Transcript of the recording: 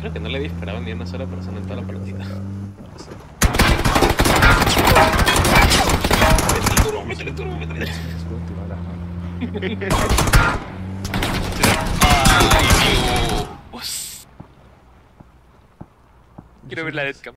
Creo que no le había disparado ni a una sola persona en toda la partida. Métele turbo. Ay, Dios. Quiero ver la deadcam.